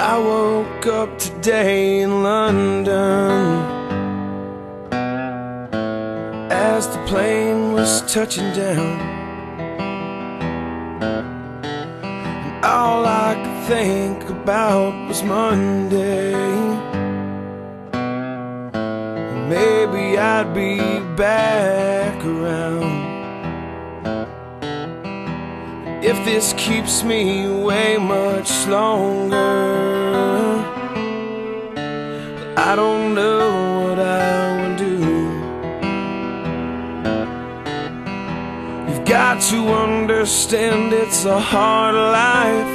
I woke up today in London as the plane was touching down, and all I could think about was Monday. Maybe I'd be back around. If this keeps me away much longer, I don't know what I will do. You've got to understand it's a hard life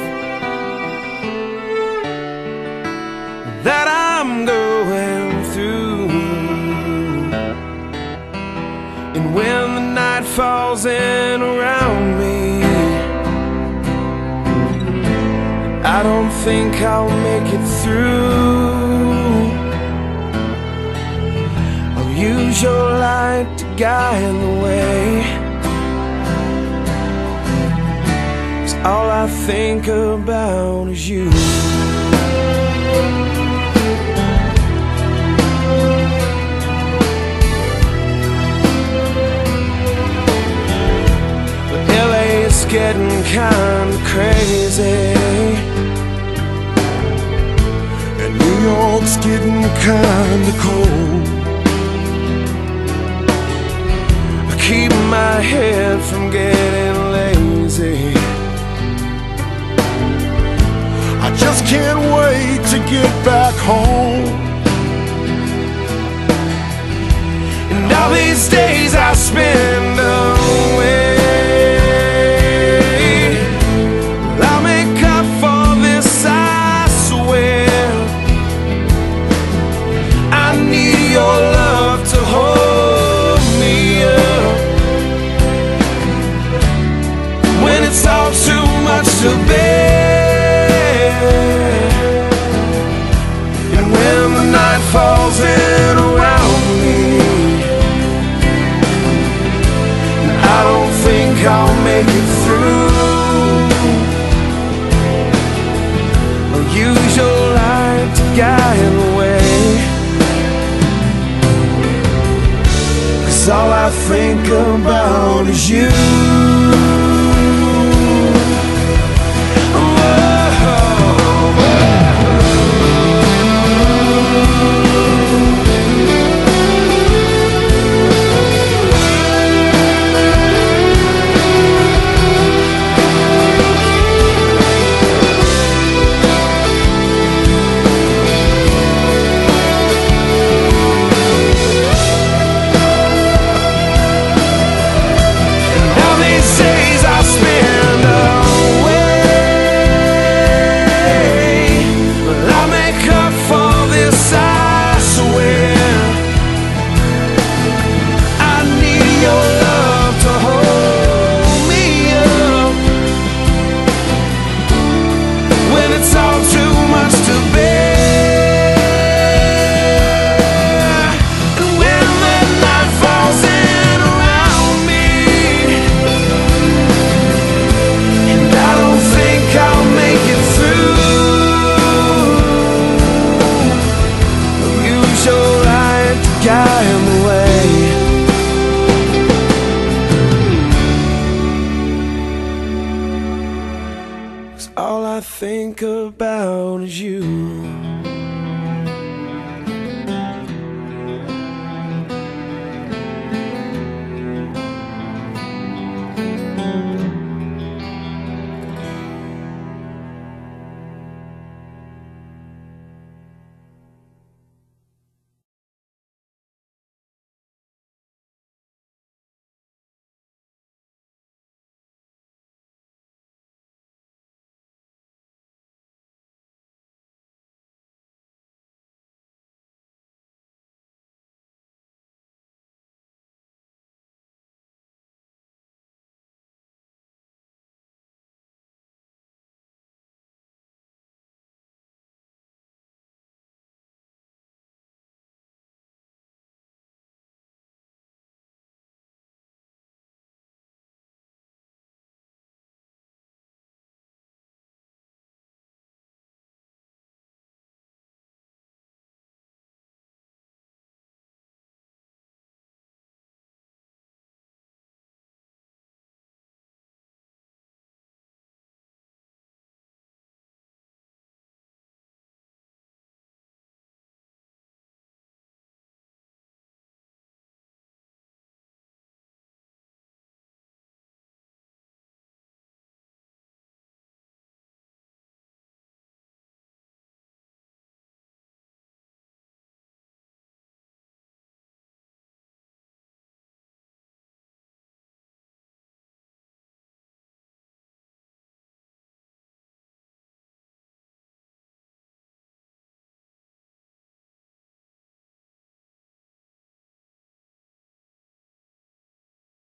that I'm going through. And when the night falls in around me, I don't think I'll make it through. I'll use your light to guide the way, 'cause all I think about is you. But LA's getting kinda crazy, New York's getting kinda cold. I keep my head from getting lazy. I just can't wait to get back home. And all these days I spend away, I'll make up for this, I swear. I need your love to hold me up when it's all too much to bear. And when the night falls in around me, and I don't think I'll make it through, I'll use your light to guide the way, 'cause all I think about is you.